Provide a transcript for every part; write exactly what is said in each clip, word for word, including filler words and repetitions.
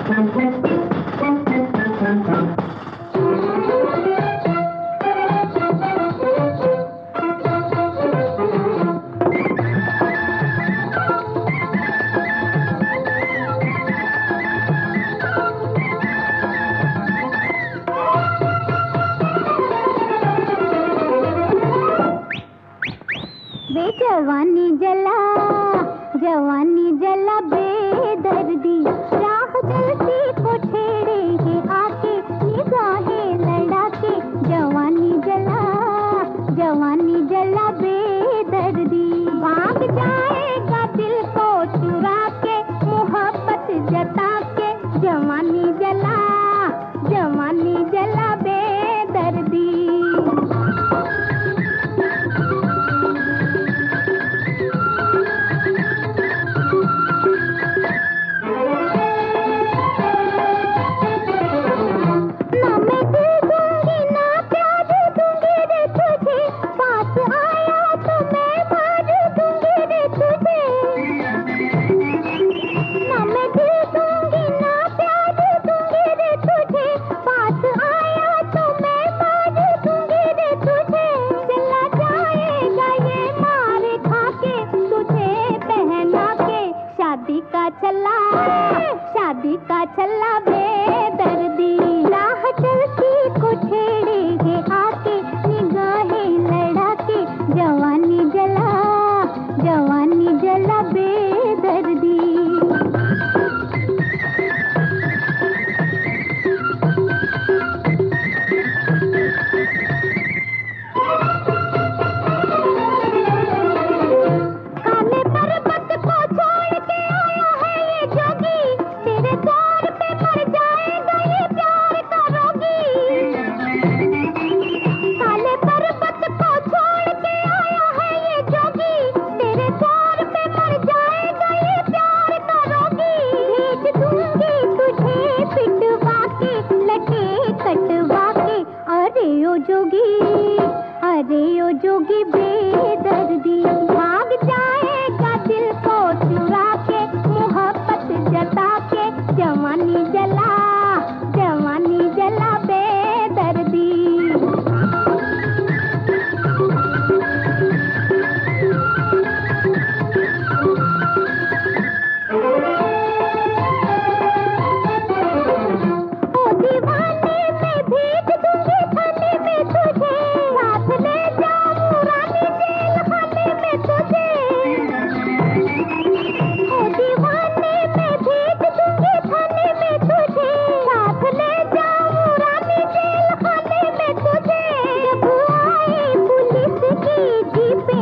जवानी जला जवानी जला बेदर्दी, राह चलती को छेड़ेंगे आके निगाहें लड़ा के। जवानी जला जवानी जला बेदर्दी, भाग जाएगा दिल को चुरा के मोहब्बत जता के। जवानी जला जवानी जला बेदर्दी। शादी का चला शादी का चला बेदर्दी, राह चलती को छेड़ेंगे आके निगाहें लड़ा के। जवानी जला जवानी जला बेदर्दी। अरे ओ जोगी अरे ओ जोगी बेदर्दी, भाग जाएगा दिल को चुरा के मोहब्बत जता के। जवानी जला जवानी जला बेदर्दी।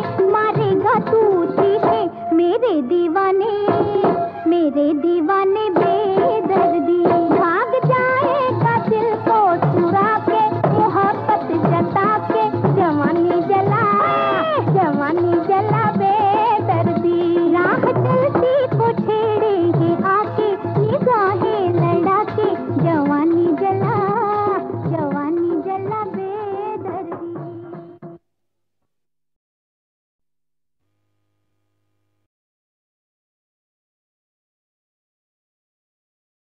मेरे दीवाने मेरे दीवाने